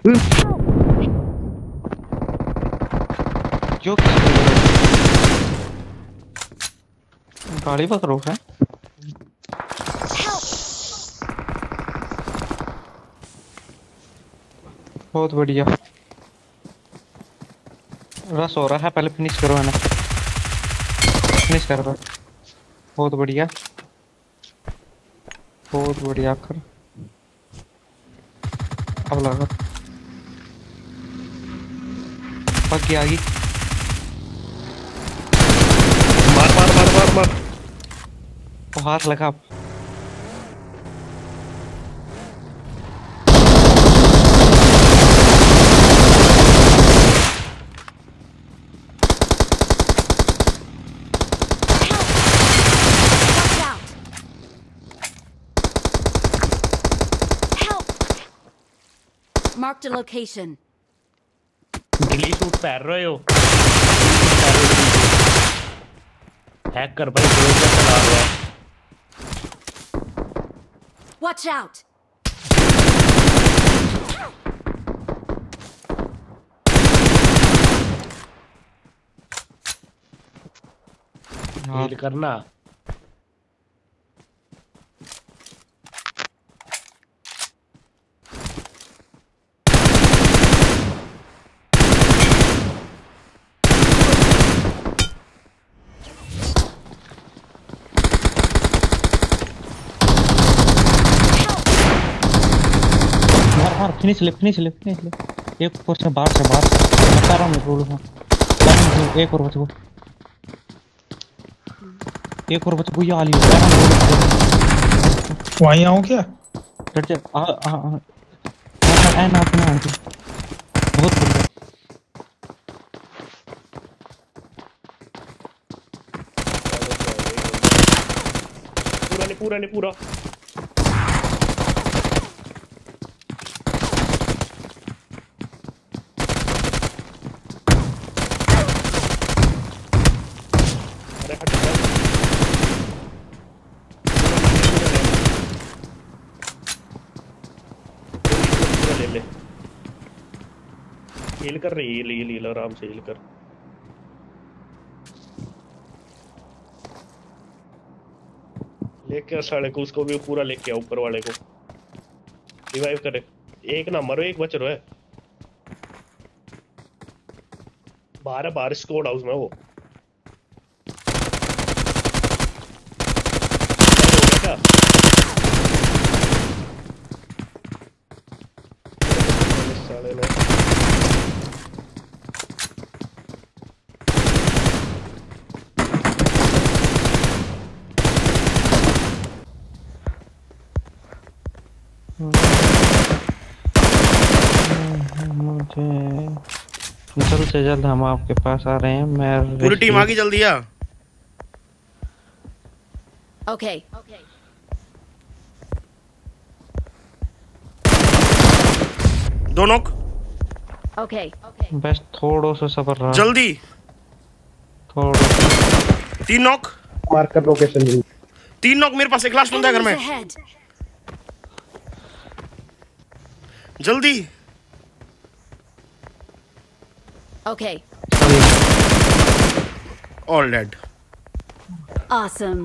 क्यों गाड़ी पर रोक है? बहुत बढ़िया। रस हो रहा है, पहले फिनिश करो है ना, फिनिश कर दो। बहुत बढ़िया, बहुत बढ़िया आखिर। अब लगा पक्की आ गई। मार मार मार मार मार। वो हाथ लगा। Marked a location. Ghillie suit पहन रहे हो? हैकर भाई जोर से चला रहा है। Watch out. हील करना। फिनिश ले, फिनिश ले, फिनिश ले। एक ऊपर से बाहर से बता रहा हूँ मैं। एक और बच गो, एक और बच गो। ये आली वहीं आऊँ क्या? डर जा। ना अपना बहुत बढ़िया। पूरा नहीं पूरा। हील कर रही है, हील आराम से हील कर। लेके साले को, उसको भी पूरा लेके आ, ऊपर वाले को रिवाइव करे। एक ना मरो, एक बच रहा है। बाहर स्क्वाड हाउस में वो क्या? साले ने जल्द से जल्द हम आपके पास आ रहे हैं। मैं पूरी टीम आ गई, जल्दी आ। Okay. दो नॉक। Okay. बस थोड़ा सा सब्र रहा। जल्दी। थोड़ा 3 नॉक। मार्कर लोकेशन 3 नॉक मेरे पास। एक लास्ट बंदा है घर में। Ahead. जल्दी। Okay. All dead. Awesome.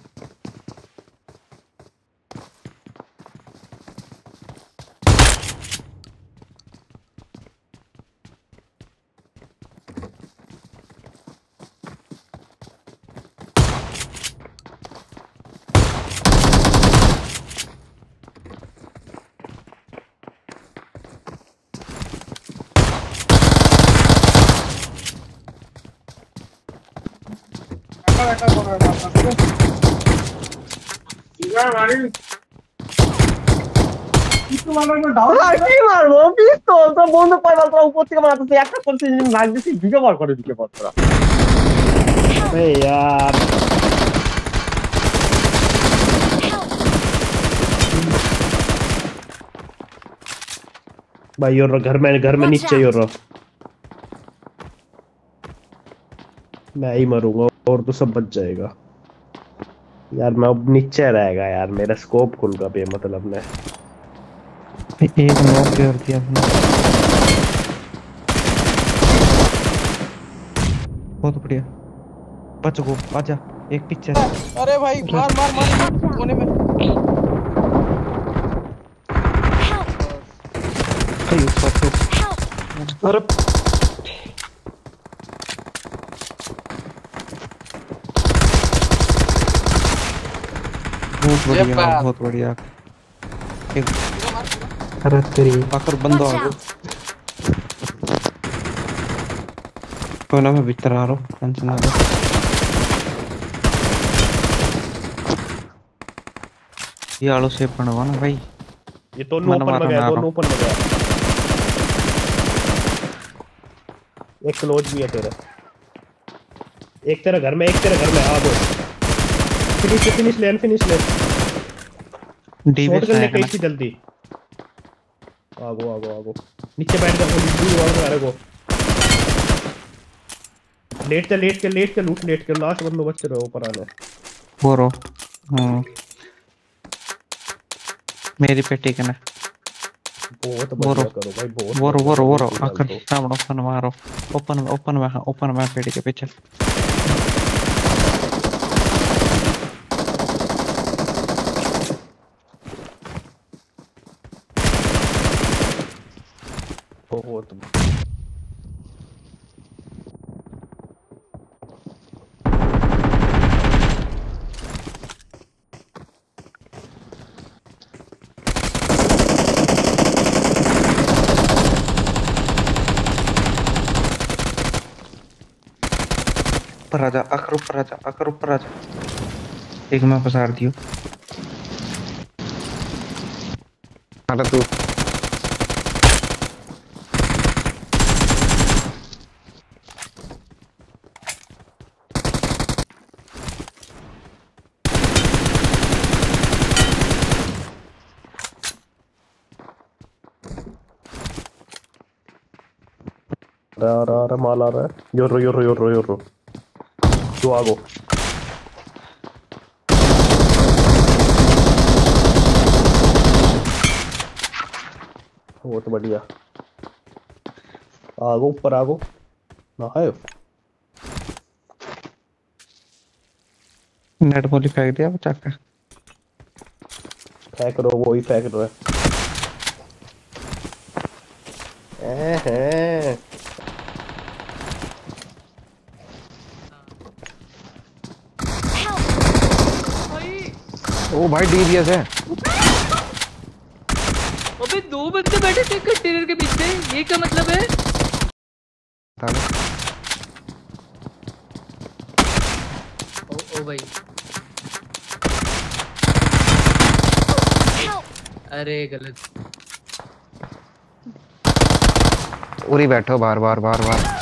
यार भाई, और घर में नीचे और मैं ही मरूंगा और तो सब बच जाएगा यार। मैं अब नीचे रहेगा यार, मेरा स्कोप खुल का भी मतलब ने एक नॉक कर दिया आपने। बहुत बढ़िया। बच गो, आजा। एक पीछे से। अरे भाई मार मार मार कोने में। सही उसका फिर। अरे बहुत ये बढ़िया, बात। बहुत बढ़िया। एक पूरा मार पूरा। अरे तेरी आकर बंदा Watch आ गया। out! कोई ना, मैं भीतर आ रहा हूँ, टेंशन ना लो। ये आलू से बनवा ना भाई। ये दोनों मन ओपन में मारो गया, ना दोनों ओपन में गया। एक क्लोज भी है तेरा। एक तेरा घर में, एक तेरा घर में। आ दो। फिनिश ले, अनफिनिश ले। शॉट कर ले कहीं से जल्दी। आगो आगो आगो। नीचे बैठ कर गोली को। लेट के लूट, लेट के लास्ट बंदो बच्चे रहो ऊपर आने। बोरो। मेरी पेटी के ना। बहुत बोरो बढ़िया करो भाई, बहुत बोरो बढ़िया बोरो करो, बोरो इसी आकर डाल दो। सामने ओपन मारो। ओपन में पेटी के पीछे। बहुत ऊपर आजा, आकर ऊपर आजा, आकर ऊपर आजा। एक मैं पसार दियो। अरे तू आ रहा माल आ रहा है। योरो तो आगो। बहुत बढ़िया। आगो ऊपर आगो ना है। नेट बॉली फेंक दिया बचा के। फेंक रहा, वो ही फेंक रहा है। ओ भाई डीबीएस है। अबे दो बंदे बैठे थे कंटेनर के पीछे, ये क्या मतलब है? ओ भाई, अरे गलत। उरी बैठो बार बार बार बार।